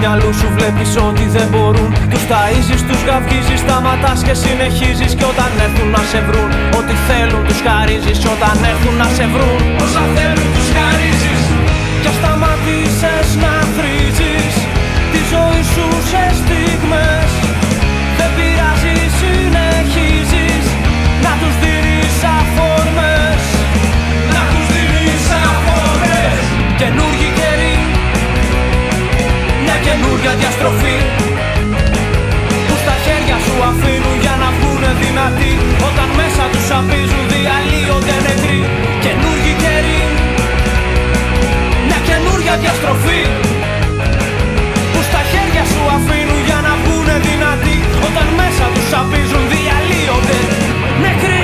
μυαλού σου βλέπεις ότι δεν μπορούν. Τους ταΐζεις, τους γαυγίζεις, σταματάς και συνεχίζεις. Κι όταν έρθουν να σε βρουν, ό,τι θέλουν τους χαρίζεις. Όταν έρθουν να σε βρουν, όσα θέλουν τους χαρίζεις. Κι ας σταματήσεις να θρίζεις τη ζωή σου σε στιγμές. Δεν πειράζει, συνεχίζεις να τους δίνεις αφορμές. Να τους δίνεις αφορμές. Καινούργιοι καιροί, μια καινούργια διαστροφή που στα χέρια σου αφήνουν για να βγουνε δυνατοί. Όταν μέσα τους απίζουν, διαλύονται νεκροί. Καινούργιοι καιροί, μια καινούργια διαστροφή που στα χέρια σου αφήνουν για να βγουνε δυνατοί. Όταν μέσα τους απίζουν, διαλύονται νεκροί.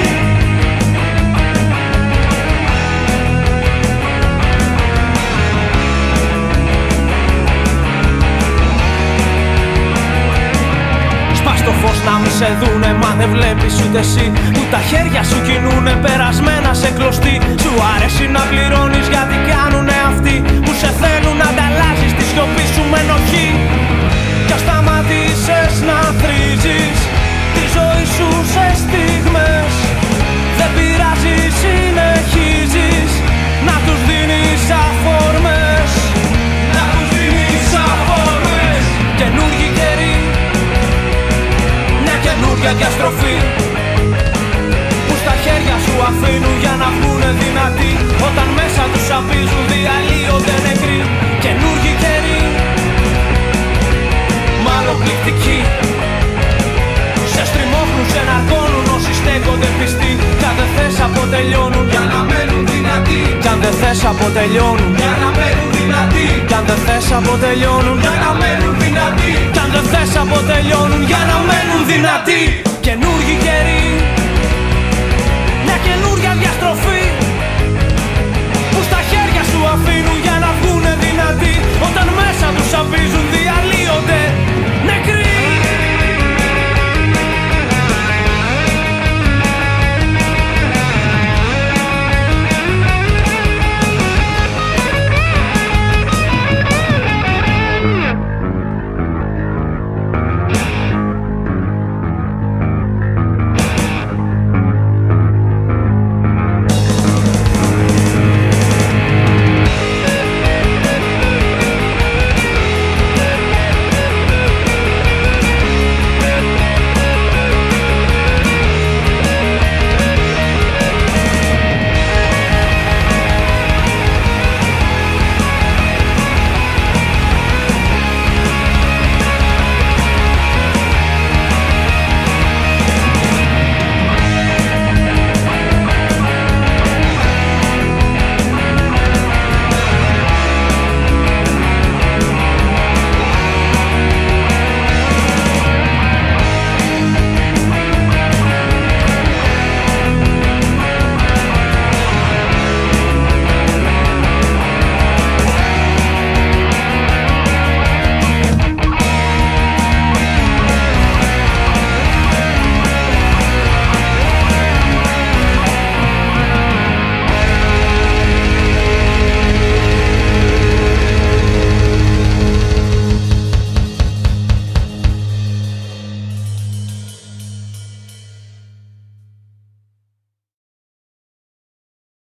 Στο φως να μη σε δούνε, μα δεν βλέπεις ούτε εσύ που τα χέρια σου κινούνε περασμένα σε κλωστή. Σου αρέσει να πληρώνεις γιατί κάνουνε αυτοί που σε θέλουν να ανταλλάζεις τη σιωπή σου με ενοχή. Κι ας σταματήσεις να θρίζεις τη ζωή σου σε στιγμές. Δεν πειράζει, συνεχίζεις να τους δίνεις αφορμές. Να τους δίνεις αφορμές. Καινούργιοι καιροί, καινούργια διαστροφή που στα χέρια σου αφήνουν για να βγουνε δυνατοί. Όταν μέσα τους απίζουν, διαλύονται νεκροί. Καινούργιοι καιροί, μάλλον πληκτικοί, σε στριμώχνουν, σε ναρκώνουν όσοι στέκονται πιστοί. Κι αν δεν θες αποτελειώνουν για να μένουν δυνατοί. Κι αν δεν θες αποτελειώνουν για να μένουν δυνατοί. Κι αν δεν θες αποτελειώνουν για να μένουν δυνατοί. Κι αν δεν θες αποτελειώνουν για να μένουν